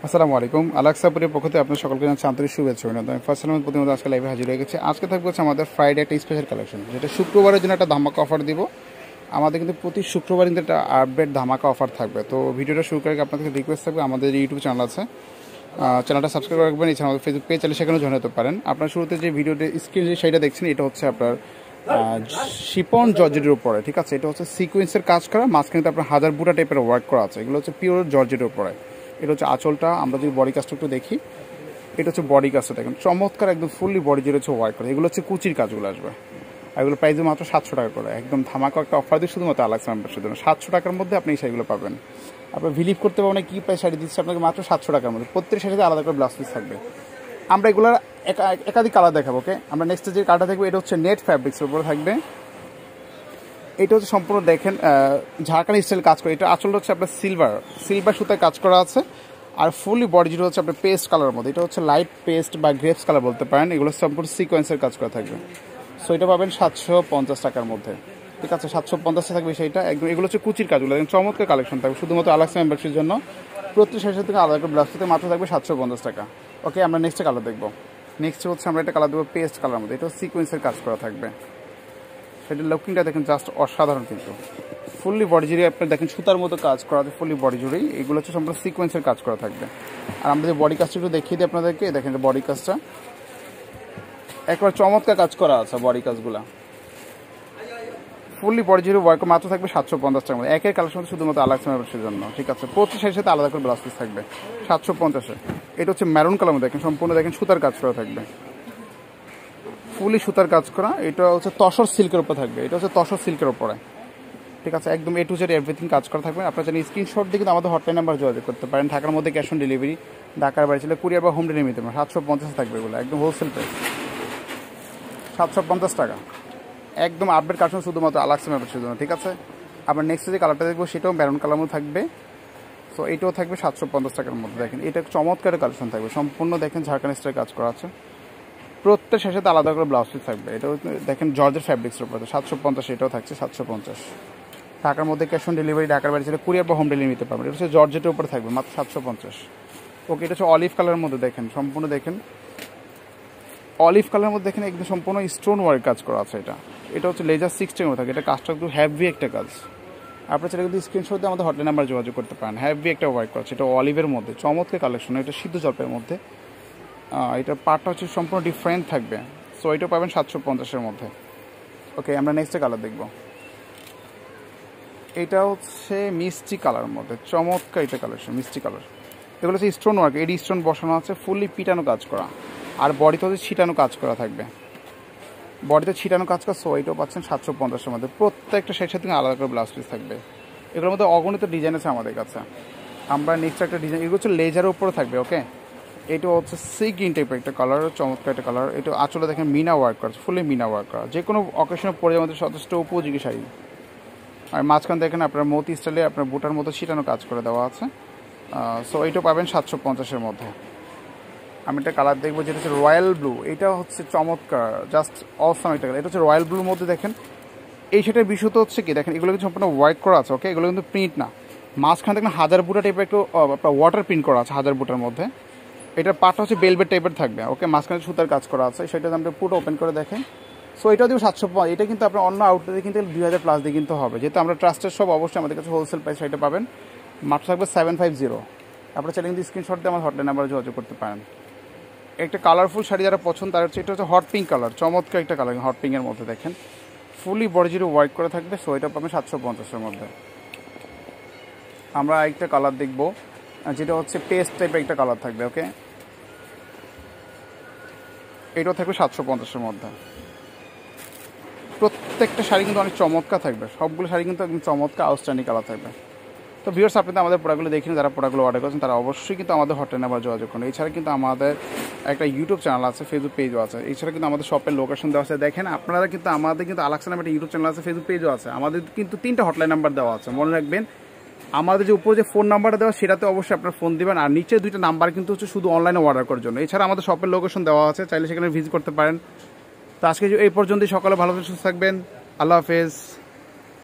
আসসালামু আলাইকুম। আল-আকসা পরিবারের পক্ষ থেকে আপনাদের সকলকে জানাচ্ছি আন্তরিক শুভেচ্ছা ও অভিনন্দন। ফার্স্ট টাইম প্রতিমত আজকে লাইভে হাজির হয়ে গেছে। আজকে থাকবে হচ্ছে আমাদের ফ্রাইডে একটা স্পেশাল কালেকশন, যেটা শুক্রবারের জন্য একটা ধামাকা অফার দিব। আমাদের কিন্তু প্রতি শুক্রবার কিন্তু একটা আপডেট ধামাকা অফার থাকবে। তো ভিডিওটা শুরু করে আপনাদের রিকোয়েস্ট থাকবে, আমাদের ইউটিউব চ্যানেল আছে, চ্যানেলটা সাবস্ক্রাইব রাখবেন। এছাড়া আমাদের ফেসবুক পেজ চাইলে সেখানেও জয়েন হতে পারেন। আপনার শুরুতে যে ভিডিওতে স্ক্রিন সেইটা দেখছেন, এটা হচ্ছে আপনার শিপন জর্জেটের উপরে, ঠিক আছে। এটা হচ্ছে সিকোয়েন্সের কাজ করা, মাঝখানে আপনার হাজার বুটা টাইপের ওয়ার্ক করা আছে। এগুলো হচ্ছে পিওর জর্জেটের উপরে। এটা হচ্ছে আঁচলটা। আমরা যদি বডি কাজটা একটু দেখি, এটা হচ্ছে বডি কাজটা দেখেন, চমৎকার একদম ফুললি বডি জুড়ে হচ্ছে ওয়ার্ক করে। এগুলো হচ্ছে কুচির কাজগুলো আসবে, আর এগুলো প্রাইস মাত্র 700 টাকা করে। একদম ধামাকা একটা অফার দিয়ে শুধুমাত্র আল-আকসা মেম্বারশিপের জন্য 700 টাকার মধ্যে আপনি এই শাড়িগুলো পাবেন। আপনি বিলিভ করতে পারবেন কী প্রাইস শাড়ি দিচ্ছে আপনাকে, মাত্র 700 টাকার মধ্যে। প্রত্যেক শাড়িতে আলাদা করে ব্লাউজ পিস থাকবে। আমরা এগুলোর একাধিক কালার দেখাবো। ওকে, আমরা নেক্সট যে কালারটা দেখবো, এটা হচ্ছে নেট ফ্যাব্রিক্সের উপরে থাকবে। এটা হচ্ছে সম্পূর্ণ দেখেন ঝাড়খান্ডি স্টাইল কাজ করে। এটা আঁচলটা হচ্ছে আপনার সিলভার সুতায় কাজ করা আছে, আর ফুলি বডি জুড়ে হচ্ছে আপনার পেস্ট কালারের মধ্যে। এটা হচ্ছে লাইট পেস্ট বা গ্রেপস কালার বলতে পারেন। এগুলো সম্পূর্ণ সিকোয়েন্সের কাজ করা থাকবে। সো এটা পাবেন 750 টাকার মধ্যে, ঠিক আছে। 750 থাকবে সেইটা একদম। এগুলো হচ্ছে কুচির কাজগুলো, চমৎকার কালেকশন থাকবে শুধুমাত্র আল-আকসা মেম্বারশিপের জন্য। প্রত্যেক শাড়ির থেকে আলাদা করে ব্লাউজ মাত্র থাকবে 750 টাকা। ওকে, আমরা নেক্সট কালার দেখবো। নেক্সট হচ্ছে আমরা একটা কালার দেবো পেস্ট কালার মধ্যে। এটা সিকোয়েন্সের কাজ করা থাকবে। সেটার লুকিংটা দেখেন জাস্ট অসাধারণ, কিন্তু ফুললি বডি জুড়ে আপনার দেখেন সুতার মতো কাজ করা আছে ফুললি বডি জুড়েই। এগুলো হচ্ছে সম্পূর্ণ সিকোয়েন্সের কাজ করা থাকবে। আর আমরা যে বডি কাজটা একটু দেখিয়ে দিই আপনাদেরকে, দেখেন যে বডি কাজটা একবার চমৎকার কাজ করা আছে। বডি কাজগুলো ফুললি বডি জুড়ে ওয়ার্ক মাত্র থাকবে 750 টাকার মধ্যে। একের কালেকশন শুধুমাত্র আল-আকসা মেম্বারশিপের জন্য, ঠিক আছে। প্রতি শাড়ির সাথে আলাদা করে ব্লাউজ পিস থাকবে 750-এ। এটা হচ্ছে ম্যারুন কালার মধ্যে দেখেন, সম্পূর্ণ দেখেন সুতার কাজ করা থাকবে, ফুলি সুতার কাজ করা। এটা হচ্ছে তসর সিল্কের উপরে থাকবে। এটা হচ্ছে তসর সিল্কের উপরে, ঠিক আছে। একদম এ টু জেড এভরিথিং কাজ করা থাকবে। আপনারা জানেন স্ক্রিনশট দিয়ে কিন্তু আমাদের হটলাইন নাম্বার যোগাযোগ করতে পারেন। ঢাকার মধ্যে ক্যাশ অন ডেলিভারি, ঢাকার বাইরে ছিল কুরিয়ার বা হোম ডেলিভারি নিতে পারেন। 750 থাকবে এগুলো, একদম হোলসেল প্রাইস 750 টাকা। একদম আপডেট কালেকশন শুধুমাত্র আল-আকসা মেম্বারশিপের জন্য, ঠিক আছে। আবার নেক্সট যে কালারটা দেখবো, সেটাও ম্যারুন কালার মধ্যে থাকবে। সো এটাও থাকবে 750 টাকার মধ্যে। দেখেন এটা চমৎকার কালেকশন থাকবে, সম্পূর্ণ দেখেন ঝাড়খান্ড স্টাইল কাজ করা আছে। প্রত্যেক শাড়ির সাথে আলাদা করে ব্লাউজ পিস থাকবে। এটাও দেখেন জর্জের ফ্যাব্রিক্সের উপরে 750। এটাও থাকছে 750। ঢাকার মধ্যে ক্যাশ অন ডেলিভারি, ঢাকার বাইরে ছিল কুরিয়ার বা হোম ডেলিভারি নিতে পারবেন। এটা হচ্ছে জর্জেটের উপরে থাকবে মাত্র 750। ওকে, এটা হচ্ছে অলিভ কালারের মধ্যে দেখেন, সম্পূর্ণ দেখেন অলিভ কালারের মধ্যে দেখেন একদম সম্পূর্ণ স্টোন ওয়ার্ক কাজ করা আছে। এটা হচ্ছে লেজার 60 মধ্যে থাকে। এটা কাজটা একটু হ্যাভি একটা কাজ। আপনার সেটা কিন্তু স্ক্রিনশট দিয়ে আমাদের হটলাইন নাম্বার যোগাযোগ করতে পারেন। হ্যাভি একটা ওয়ার্ক করা আছে। এটা অলিভের মধ্যে চমৎকার কালেকশন। এটা সিদ্ধ জলপাইয়ের মধ্যে। এটার পার্টটা হচ্ছে সম্পূর্ণ ডিফারেন্ট থাকবে। সো এটা পাবেন 750-এর মধ্যে। ওকে, আমরা নেক্সট কালার দেখব। এটা হচ্ছে মিষ্টি কালারের মধ্যে চমৎকার এটা কালেকশন, মিষ্টি কালার। এগুলো হচ্ছে স্টোন ওয়ার্ক, এডি স্টোন বসানো আছে, ফুললি পিটানো কাজ করা। আর বডিতে হচ্ছে ছিটানো কাজ করা থাকবে, বডিতে ছিটানো কাজ করা। সো এটাও পাচ্ছেন 750-এর মধ্যে। প্রত্যেকটা শাড়ির সাথে আলাদা করে ব্লাউজ পিস থাকবে। এগুলোর মধ্যে অগণিত ডিজাইন আছে আমাদের কাছে। আমরা নেক্সট একটা ডিজাইন, এগুলো হচ্ছে লেজারের উপরে থাকবে। ওকে, এটা হচ্ছে সি গ্রিন টাইপের একটা কালার, চমৎকার একটা কালার। এটা আসলে দেখেন মিনা ওয়ার্ক করা, ফুলি মিনা ওয়ার্ক করা। যে কোনো অকেশনে পরে আমাদের যথেষ্ট উপযোগী শাড়ি। আর মাঝখান দেখেন আপনার মতি স্টাইলে আপনার বুটার মতো ছিটানো কাজ করে দেওয়া আছে। সো এইটা পাবেন 750-এর মধ্যে। আমি একটা কালার দেখবো, যেটা হচ্ছে রয়্যাল ব্লু। এটা হচ্ছে চমৎকার, জাস্ট অসাম একটা কালার। এটা হচ্ছে রয়্যাল ব্লুর মধ্যে দেখেন। এই সেটার বিষয় তো হচ্ছে কি, দেখেন এগুলো কিন্তু সম্পূর্ণ ওয়ার্ক করা আছে। ওকে, এগুলো কিন্তু প্রিন্ট না। মাঝখানে দেখেন হাজার বুটা টাইপের একটু আপনার ওয়াটার প্রিন্ট করা আছে হাজার বুটার মধ্যে। এটার পার্টটা হচ্ছে বেলভেট টাইপের থাকবে। ওকে, মাঝখানে সুতার কাজ করা আছে। সেটা আমরা পুরো ওপেন করে দেখেন। সো এটাও দিব 750। এটা কিন্তু আপনার অন্য আউটলেটে কিন্তু 2000+ দিয়ে কিনতে হবে, যেহেতু আমরা ট্রাস্টের সব। অবশ্যই আমাদের কাছে হোলসেল প্রাইস এটা পাবেন মাত্র থাকবে 750। আপনারা চাইলে কিন্তু স্ক্রিনশট দিয়ে আমার হটলাইন নাম্বারে যোগাযোগ করতে পারেন। একটা কালারফুল শাড়ি যারা পছন্দ, তার হচ্ছে এটা হচ্ছে হট পিঙ্ক কালার, চমৎকার একটা কালার। হট পিঙ্কের মধ্যে দেখেন ফুলি বডি জুড়ে ওয়ার্ক করে থাকবে। সো এটা পাবেন 750-এর মধ্যে। আমরা একটা কালার দেখবো, যেটা হচ্ছে পেস্ট টাইপের একটা কালার থাকবে। ওকে, এটাও থাকবে 750-এর মধ্যে। প্রত্যেকটা শাড়ি কিন্তু অনেক চমৎকার থাকবে, সবগুলো শাড়ি কিন্তু একদম চমৎকার আউটস্ট্যান্ডিং কালার থাকবে। তো ভিউয়ার্স, আপনি তো আমাদের প্রোডাক্টগুলো দেখেন, যারা প্রোডাক্টগুলো অর্ডার করেছেন তারা অবশ্যই কিন্তু আমাদের হটলাইন নাম্বার যোগাযোগ করুন। এছাড়া কিন্তু আমাদের একটা ইউটিউব চ্যানেল আছে, ফেসবুক পেজও আছে। এছাড়া কিন্তু আমাদের শপের লোকেশন দেওয়া আছে। দেখেন আপনারা কিন্তু আমাদের কিন্তু আল-আকসা নামে একটা ইউটিউব চ্যানেল আছে, ফেসবুক পেজও আছে। আমাদের কিন্তু 3টা হটলাইন নাম্বার দেওয়া আছে। মনে রাখবেন, আমাদের যে উপরে যে ফোন নাম্বারটা দেওয়া, সেটাতে অবশ্যই আপনার ফোন দিবেন। আর নিচে 2টা নাম্বার কিন্তু হচ্ছে শুধু অনলাইনে অর্ডার করার জন্য। এছাড়া আমাদের শপের লোকেশন দেওয়া আছে, চাইলে সেখানে ভিজিট করতে পারেন। তো আজকে এই পর্যন্তই। সকালে ভালো সুস্থ থাকবেন। আল্লাহ হাফেজ।